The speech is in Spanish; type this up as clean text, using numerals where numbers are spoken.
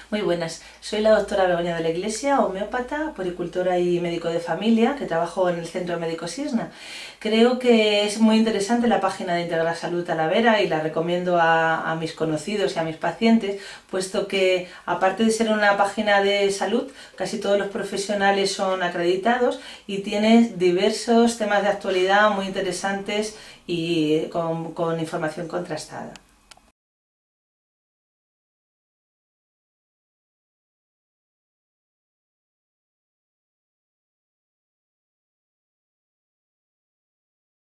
Muy buenas, soy la doctora Begoña de la Iglesia, homeópata, puericultora y médico de familia, que trabajo en el Centro Médico Sisna. Creo que es muy interesante la página de Integral Salud Talavera y la recomiendo a mis conocidos y a mis pacientes, puesto que aparte de ser una página de salud, casi todos los profesionales son acreditados y tiene diversos temas de actualidad muy interesantes y con información contrastada.